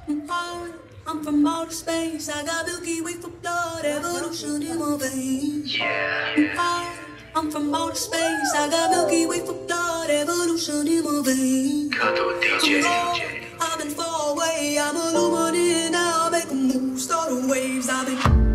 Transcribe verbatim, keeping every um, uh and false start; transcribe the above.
I'm hard, I'm from outer space. I got Milky Way for blood, evolution in my veins. Yeah. I'm hard, I'm from outer space. I got Milky Way for blood, evolution in my veins. Kadu D J. I've been far away, I'm illuminated now. Make a move, start the waves. I've been